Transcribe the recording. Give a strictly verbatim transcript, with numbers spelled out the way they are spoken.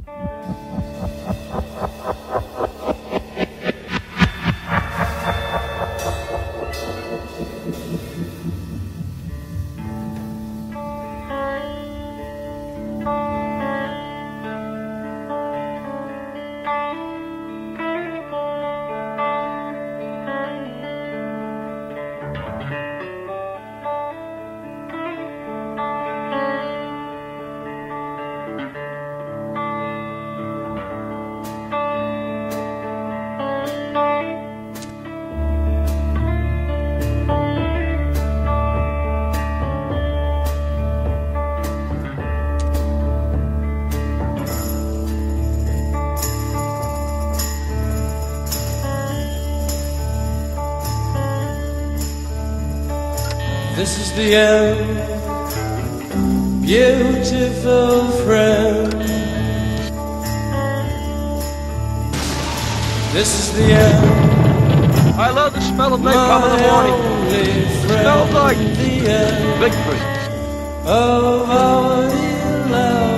This is the end, beautiful friend. This is the end. I love the smell of napalm in the morning. It smells like victory. Of our dear love.